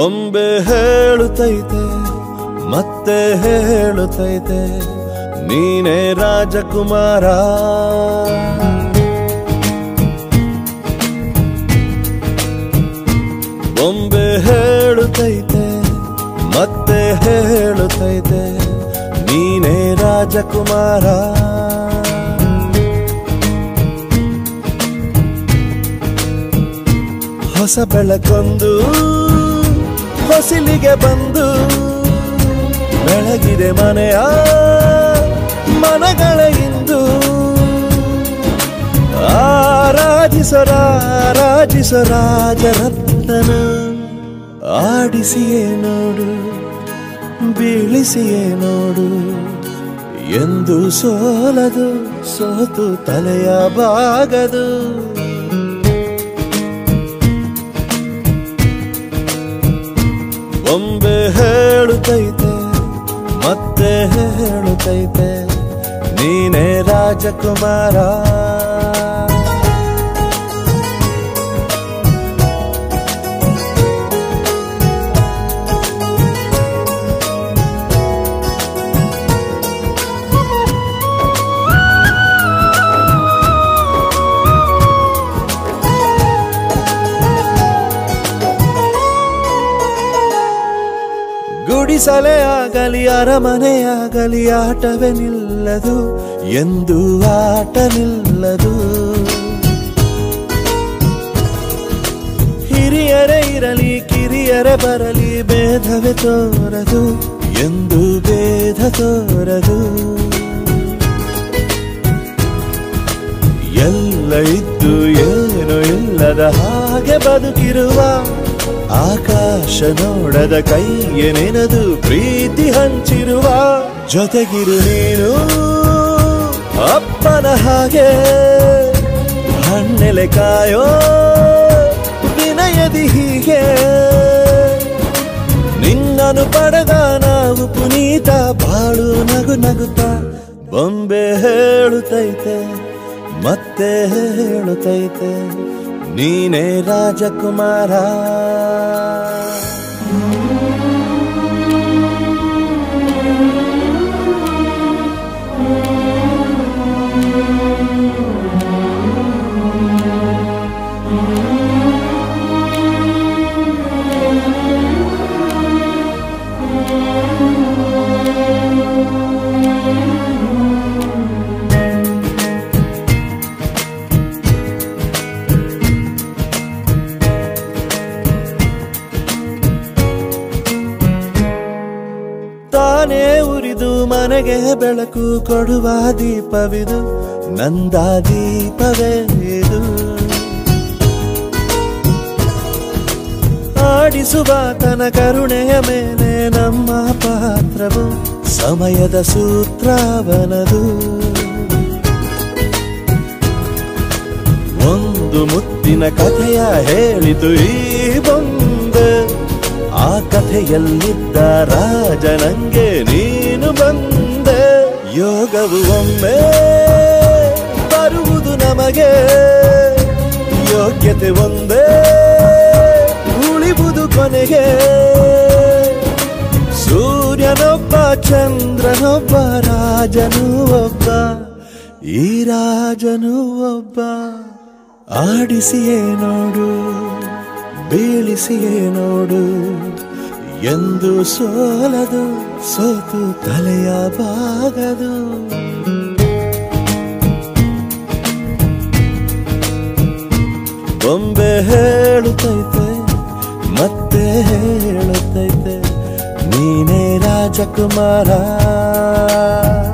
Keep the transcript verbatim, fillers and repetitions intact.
ಬೊಂಬೆ ಹೇಳುತ್ತೈತೆ ಮತ್ತೆ ಹೇಳುತ್ತೈತೆ ನೀನೇ ರಾಜಕುಮಾರ. ಬೊಂಬೆ ಹೇಳುತ್ತೈತೆ ಮತ್ತೆ ಹೇಳುತ್ತೈತೆ ನೀನೇ ರಾಜಕುಮಾರ. ಹೊಸ ಬೆಳಕೊಂದು ಹೊಸಿಲಿಗೆ ಬಂದು ಬೆಳಗಿದೆ ಮನೆಯ ಮನಗಳ ಇಂದು. ಆರಾಧಿಸರ ರಾಜಿಸರ ರಾಜರತ್ನನ ಆಡಿಸಿಯೇ ನೋಡು ಬೀಳಿಸಿಯೇ ನೋಡು ಎಂದು ಸೋಲದು ಸೋತು ತಲೆಯ ಬಾಗದು. ಬೊಂಬೆ ಹೇಳುತ್ತೈತೆ ಮತ್ತೆ ಹೇಳುತ್ತೈತೆ ನೀನೇ ರಾಜಕುಮಾರ. ಗುಡಿಸಲೇ ಆಗಲಿ ಅರಮನೆಯಾಗಲಿ ಆಟವೇ ನಿಲ್ಲದು ಎಂದು ಆಟ ನಿಲ್ಲದು. ಹಿರಿಯರೇ ಇರಲಿ ಕಿರಿಯರೇ ಬರಲಿ ಭೇದವೇ ತೋರದು ಎಂದು ಭೇದ ತೋರದು. ಎಲ್ಲ ಇದ್ದು ಏನು ಇಲ್ಲದ ಹಾಗೆ ಬದುಕಿರುವ ಆಕಾಶ ನೋಡದ ಕೈಯೇ ನೆನೆದು ಪ್ರೀತಿ ಹಂಚಿರುವ. ಜೊತೆಗಿರು ನೀನು ಅಪ್ಪನ ಹಾಗೆ ಹಣ್ಣೆಲೆ ಕಾಯೋ ವಿನಯದಿ ಹೀಗೆ. ನಿನ್ನನ್ನು ಪಡೆದ ನಾವು ಪುನೀತ ಬಾಳು ನಗು ನಗುತ್ತ. ಬೊಂಬೆ ಹೇಳುತ್ತೈತೆ ಮತ್ತೆ ಹೇಳುತ್ತೈತೆ ನೀನೇ ರಾಜಕುಮಾರ. ತಾನೇ ಉರಿದು ಮನೆಗೆ ಬೆಳಕು ಕೊಡುವ ದೀಪವಿದು ನಂದ ದೀಪವೇ ಇದು. ಆಡಿಸುವ ತನ ಕರುಣೆಯ ಮೇಲೆ ನಮ್ಮ ಪಾತ್ರವು ಸಮಯದ ಸೂತ್ರವನದು. ಒಂದು ಮುತ್ತಿನ ಕಥೆಯ ಹೇಳಿತು ಈ ಬೊಂಬೆ. ಆ ಕಥೆಯಲ್ಲಿದ್ದ ರಾಜ ನಂಗೆ ನೀನು ಬಂದೆ. ಯೋಗವು ಒಮ್ಮೆ ಬರುವುದು ನಮಗೆ ಯೋಗ್ಯತೆ ಒಂದೇ ಉಳಿವುದು ಕೊನೆಗೆ. ಸೂರ್ಯನೊಬ್ಬ ಚಂದ್ರನೊಬ್ಬ ರಾಜನು ಒಬ್ಬ ಈ ರಾಜನು ಒಬ್ಬ. ಆಡಿಸಿಯೇ ನೋಡು ಬೀಳಿಸಿಯೇ ನೋಡು ಎಂದು ಸೋಲದು ಸೋತು ತಲೆಯ ಬಾಗದು. ಬೊಂಬೆ ಹೇಳುತ್ತೈತೆ ಮತ್ತೆ ಹೇಳುತ್ತೈತೆ ನೀನೇ ರಾಜಕುಮಾರ.